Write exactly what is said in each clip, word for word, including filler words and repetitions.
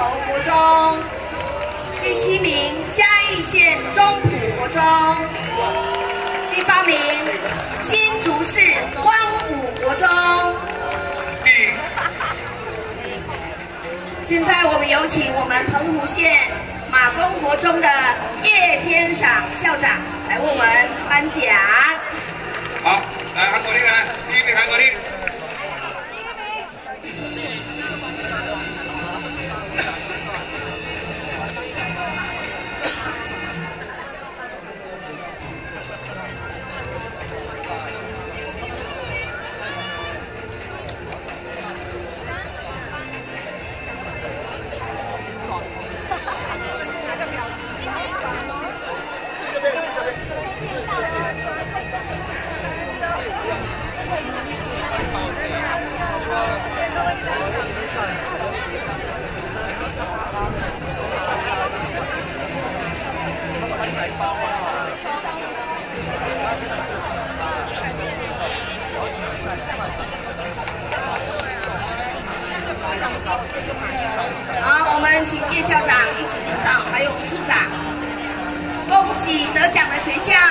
头国中，第七名嘉义县中埔国中，第八名新竹市光武国中。现在我们有请我们澎湖县马公国中的叶天赏校长来为我们颁奖。 好，来韩国令来，第一名韩国令。 好，我们请叶校长一起领奖，还有我们处长，恭喜得奖的学校。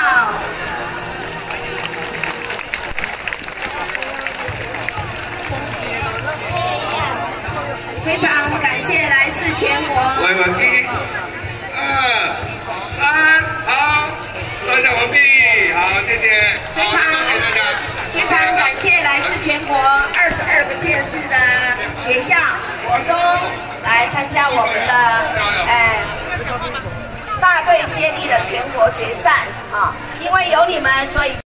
非常感谢来自全国。 来完毕，二三，好，颁奖完毕，好，谢谢， 非常谢谢大家。 非常感谢来自全国二十二个县市的学校、国中来参加我们的呃大队接力的全国决赛啊！因为有你们，所以。